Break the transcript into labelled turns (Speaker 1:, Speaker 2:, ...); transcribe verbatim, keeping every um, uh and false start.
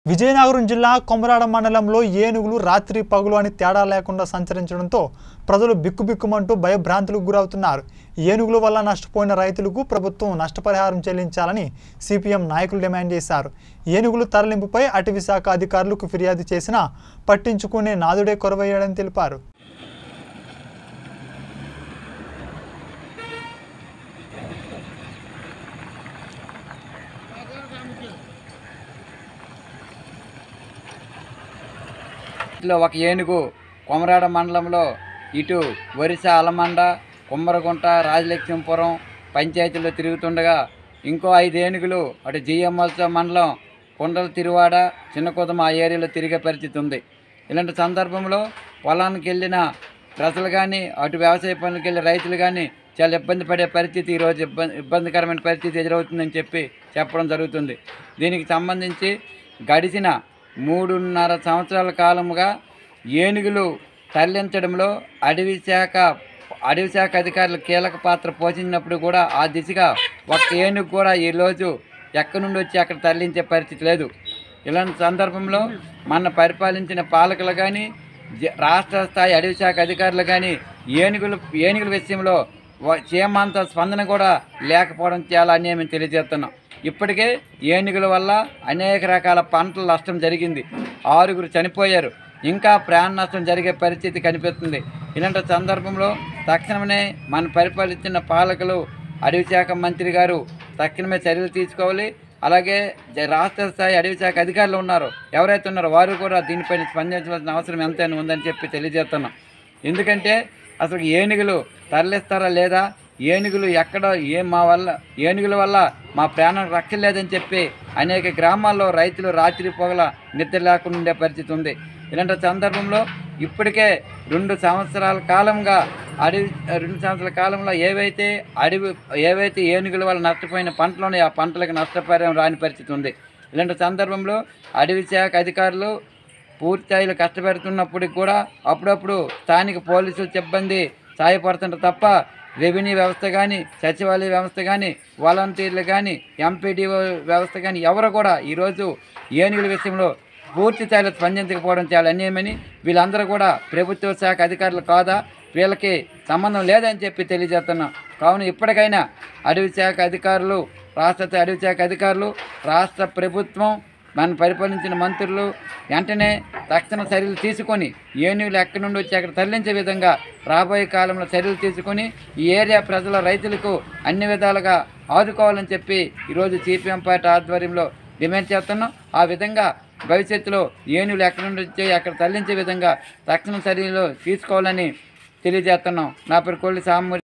Speaker 1: విజయనగరం జిల్లా కొమరాడ మండలంలో ఏనుగులు రాత్రి పగలు అని తేడా లేకుండా సంచరించడంతో ప్రజలు బిక్కుబిక్కుమంటూ భయభ్రాంతులకు గురవుతున్నారు. ఏనుగుల వల్ల నష్టపోయిన రైతులకు ప్రభుత్వం నష్టపరిహారం చెల్లించాలని సిపిఎం నాయకులు డిమాండ్ చేశారు. ఏనుగులు తరలింపుపై అటవీ శాఖ అధికారులకు ఫిర్యాదు చేసినా పట్టించుకునే నాదుడే కొరవయ్యాడని తెలిపారు.
Speaker 2: ఒక ఏనుగు కొమరాడ మండలంలో ఇటు వరిస అలమండ కుమ్మరగుంట రాజలక్ష్మీపురం పంచాయతీలో తిరుగుతుండగా ఇంకో ఐదు ఏనుగులు అటు జిఎంఎస్ మండలం కొండల తిరువాడ చిన్నకొదమ ఆ ఏరియాలో తిరిగే పరిస్థితి ఉంది. ఇలాంటి సందర్భంలో పొలానికి వెళ్ళిన ప్రజలు కానీ అటు వ్యవసాయ పనులకు వెళ్ళే రైతులు కానీ చాలా ఇబ్బంది పడే పరిస్థితి ఈరోజు ఇబ్బంది ఇబ్బందికరమైన పరిస్థితి ఎదురవుతుందని చెప్పి చెప్పడం జరుగుతుంది. దీనికి సంబంధించి గడిచిన మూడున్నర సంవత్సరాల కాలముగా ఏనుగులు తరలించడంలో అడవి శాఖ అడవి శాఖ అధికారులు కీలక పాత్ర పోషించినప్పుడు కూడా ఆ దిశగా ఒక ఏనుగు కూడా ఈరోజు ఎక్కడి నుండి వచ్చి అక్కడ తరలించే పరిస్థితి లేదు. ఇలాంటి సందర్భంలో మన పరిపాలించిన పాలకులు కానీ రాష్ట్ర స్థాయి అడవి శాఖ అధికారులు కానీ ఏనుగులు ఏనుగుల విషయంలో చీమంత స్పందన కూడా లేకపోవడం చాలా అన్యాయం తెలియజేస్తున్నాం. ఇప్పటికే ఏనుగుల వల్ల అనేక రకాల పంటల నష్టం జరిగింది. ఆరుగురు చనిపోయారు. ఇంకా ప్రాణ నష్టం జరిగే పరిస్థితి కనిపిస్తుంది. ఇలాంటి సందర్భంలో తక్షణమే మన పరిపాలించిన పాలకులు అడవి శాఖ మంత్రి గారు తక్షణమే చర్యలు తీసుకోవాలి. అలాగే రాష్ట్ర స్థాయి అడవి శాఖ అధికారులు ఉన్నారు, ఎవరైతే ఉన్నారో వారు కూడా దీనిపైన స్పందించవలసిన అవసరం ఎంతైనా ఉందని చెప్పి తెలియజేస్తున్నాం. ఎందుకంటే అసలు ఏనుగులు తరలిస్తారా లేదా, ఏనుగులు ఎక్కడ ఏ మా వల్ల ఏనుగుల వల్ల మా ప్రాణం రక్షణ లేదని చెప్పి అనేక గ్రామాల్లో రైతులు రాత్రి పొగల నిద్ర లేకుండా ఉండే పరిస్థితి ఉంది. ఇలాంటి సందర్భంలో ఇప్పటికే రెండు సంవత్సరాల కాలంగా అడవి రెండు సంవత్సరాల కాలంలో ఏవైతే అడవి ఏవైతే ఏనుగుల వల్ల నష్టపోయిన పంటలు ఉన్నాయో ఆ పంటలకు నష్టపరిహారం రాని పరిస్థితి ఉంది. ఇలాంటి సందర్భంలో అడవి శాఖ అధికారులు పూర్తిస్థాయిలో కష్టపెడుతున్నప్పటికి కూడా అప్పుడప్పుడు స్థానిక పోలీసుల సిబ్బంది సహాయపడుతుంటారు తప్ప రెవెన్యూ వ్యవస్థ కానీ సచివాలయ వ్యవస్థ కానీ వాలంటీర్లు కానీ ఎంపీడీఓ వ్యవస్థ కానీ ఎవరు కూడా ఈరోజు ఏనుగుల విషయంలో పూర్తి స్థాయిలో స్పందించకపోవడం చాలా అన్యాయమని, వీళ్ళందరూ కూడా ప్రభుత్వ శాఖ అధికారులు కాదా, వీళ్ళకి సంబంధం లేదని చెప్పి తెలియజేస్తున్నాం. కావున ఇప్పటికైనా అడవి శాఖ అధికారులు రాష్ట్ర అడవి శాఖ అధికారులు రాష్ట్ర ప్రభుత్వం మన పరిపాలించిన మంత్రులు వెంటనే తక్షణ చర్యలు తీసుకొని ఏనుగులు ఎక్కడి నుండి వచ్చి అక్కడ తరలించే విధంగా రాబోయే కాలంలో చర్యలు తీసుకొని ఈ ఏరియా ప్రజల రైతులకు అన్ని విధాలుగా ఆదుకోవాలని చెప్పి ఈరోజు సిపిఎం పార్టీ ఆధ్వర్యంలో డిమాండ్ చేస్తున్నాం. ఆ విధంగా భవిష్యత్తులో ఏనుగులు ఎక్కడి నుండి వచ్చి అక్కడ తరలించే విధంగా తక్షణ చర్యలు తీసుకోవాలని తెలియజేస్తున్నాం. నా పేరు కొల్లి సామూరి.